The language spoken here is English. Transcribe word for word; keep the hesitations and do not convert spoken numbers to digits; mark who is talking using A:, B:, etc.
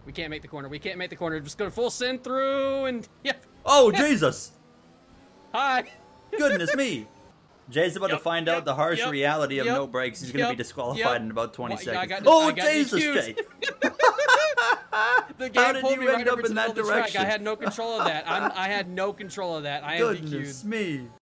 A: We can't make the corner. We can't make the corner. Just gonna full send through and yep.
B: Oh, Jesus.
A: Hi.
B: Goodness me. Jay's about
A: Yep,
B: to find
A: yep,
B: out the harsh
A: yep,
B: reality of
A: yep,
B: no brakes. He's going to
A: yep,
B: be disqualified
A: yep.
B: in about twenty
A: Well, yeah,
B: seconds.
A: I got-
B: oh,
A: I got
B: Jesus,
A: excused.
B: Jay.
A: The game
B: How did
A: pulled
B: you
A: me
B: end
A: right
B: up
A: over to
B: in
A: the
B: that
A: middle of the track.
B: direction?
A: I had no control of that. I'm, I had no control of that. I am D Q'd.
B: Goodness me.